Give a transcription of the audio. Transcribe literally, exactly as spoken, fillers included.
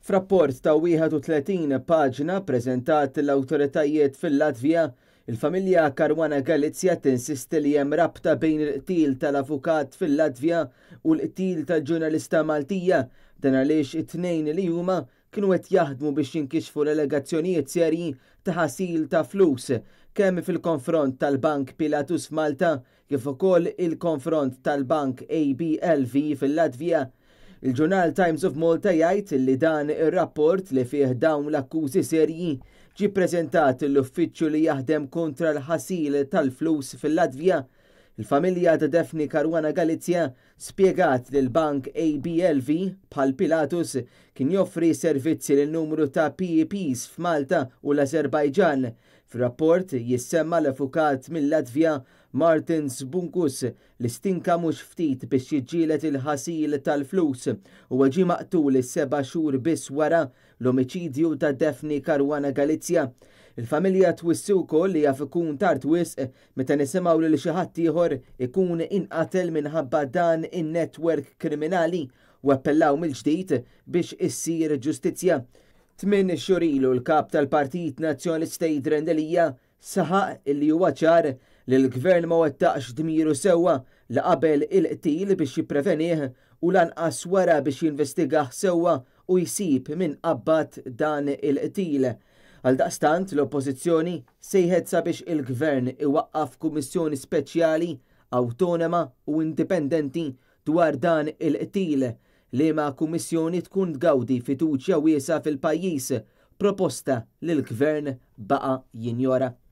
F'rapport ta' wieħed u tletin paġna preżentat l-awtoritajiet fil-Latvja, il-familja Caruana Galizia tinsisti li hemm rabta bejn il-qtil tal-avukat fil-Latvja u l-qtil tal-ġurnalista Maltija, dan għaliex it-tnejn li huma kienu qed jaħdmu biex jinkixfu l-allegazzjonijiet serji ta' ħasil ta' flus, kemm fil-konfront tal-Bank Pilatus f'Malta kif ukoll il-konfront tal-Bank A B L V fil-Latvja. Il-ġurnal Times of Malta jgħid li dan ir-rapport li fih dawn l-akkużi serji ġie ppreżentat l-uffiċċju li jaħdem kontra l-ħasil tal-flus fil-Latvja. Il-familja ta' Daphne Caruana Galizia spjegat li l-Bank A B L V bħal Pilatus kien joffri servizzi lil numru ta' P E Ps f'Malta u l-Azerbajġan. Fir-rapport jissemma l-avukat mill-Latvja Martin Zbunkus li stinka mhux ftit biex jiġġieled il-ħasil tal-flus u ġie maqtul is-seba' xhur biss wara l-omiċidju ta' Daphne Caruana Galizia. Il-familja twissi wkoll li jaf ikun tard wisq meta nisimgħu lil xi ħadd ieħor ikun inqatel minħabba dan in-netwerk kriminali u appellaw mill-ġdid biex issir ġustizzja. Tmien xhur ilu l-kap tal-Partit Nazzjonalista Jidher Endelija saħaq illi huwa ċar li l-gvern ma wettaqx dmiru sewwa li qabel il-qtil biex jipprevenih u lanqas wara biex jinvestigah sewwa u jsib min qabbad dan il-qtil. Għaldaqstant l-oppożizzjoni sejħet sabiex il-gvern iwaqqaf kummissjoni speċjali awtonoma u indipendenti dwar dan il-qtil li ma kummissjoni tkun tgawdi fiduċja wiesa fil-pajjiż, proposta li l-gvern baqa' jinjora.